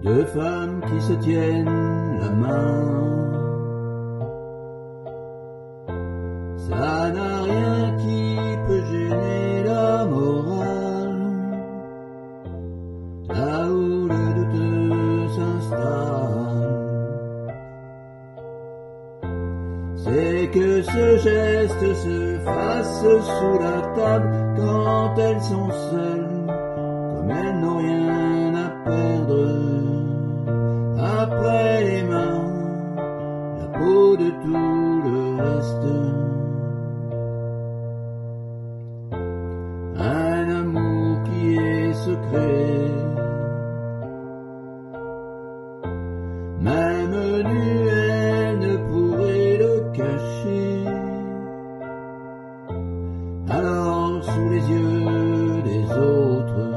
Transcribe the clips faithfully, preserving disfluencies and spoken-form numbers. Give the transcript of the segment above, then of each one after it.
Deux femmes qui se tiennent la main, ça n'a rien qui peut gêner la morale. Là où le doute s'installe, c'est que ce geste se fasse sous la table quand elles sont seules, comme elles n'ont rien à perdre. Après les mains, la peau de tout le reste. Un amour qui est secret, même nue elle ne pourrait le cacher. Alors sous les yeux des autres,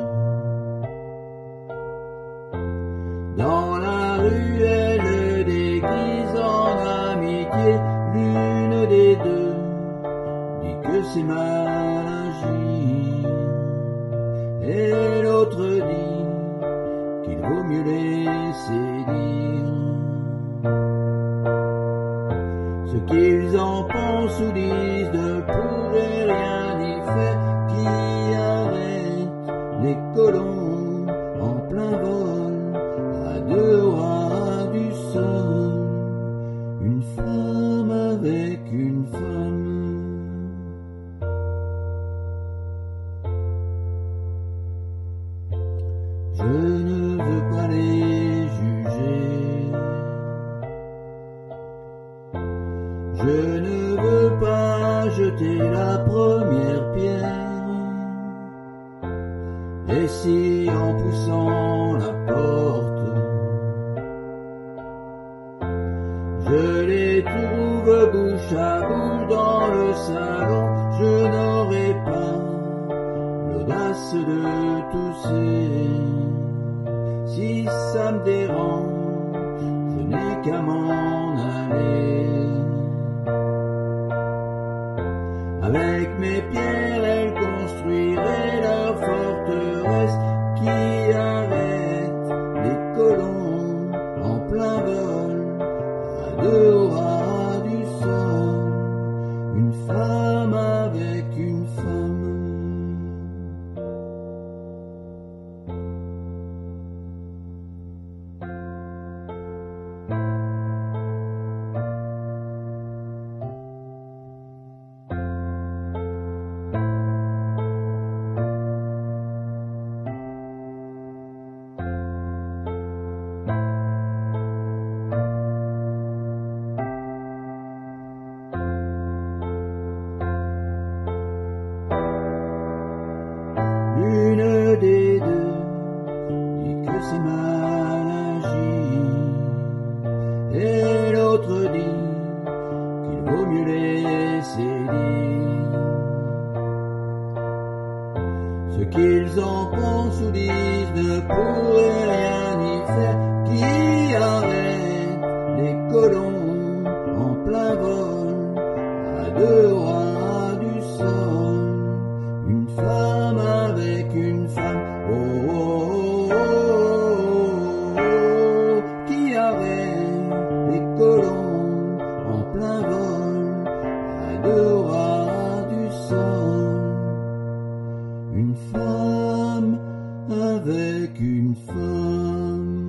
dans la rue elle le déguise en amitié. L'une des deux dit que c'est mal agi, et l'autre dit qu'il vaut mieux laisser dire. Ce qu'ils en pensent ou disent ne pourrait rien y faire, qui arrête les colons en plein vol à deux ras du sol. Une femme avec une femme. Je ne veux pas les juger, je ne veux pas jeter la première pierre. Et si en poussant la porte, je les trouve bouche à bouche dans le salon, je n'aurai pas l'audace de tousser. Si ça me dérange, je n'ai qu'à m'en aller. Avec mes pierres, elles construiraient leur forteresse qui arrête les colons en plein vol à deux ras du sol. Une femme avec une femme. L'une des deux dit que c'est mal agi, et l'autre dit qu'il vaut mieux laisser dire. Ce qu'ils en pensent ou disent ne pourrait rien y faire, qui arrête les colons en plein vol à deux ras du sol. Une femme avec une femme, oh, oh, oh, oh, oh, qui arrête les colons en plein vol à deux ras du sol. Une femme avec une femme.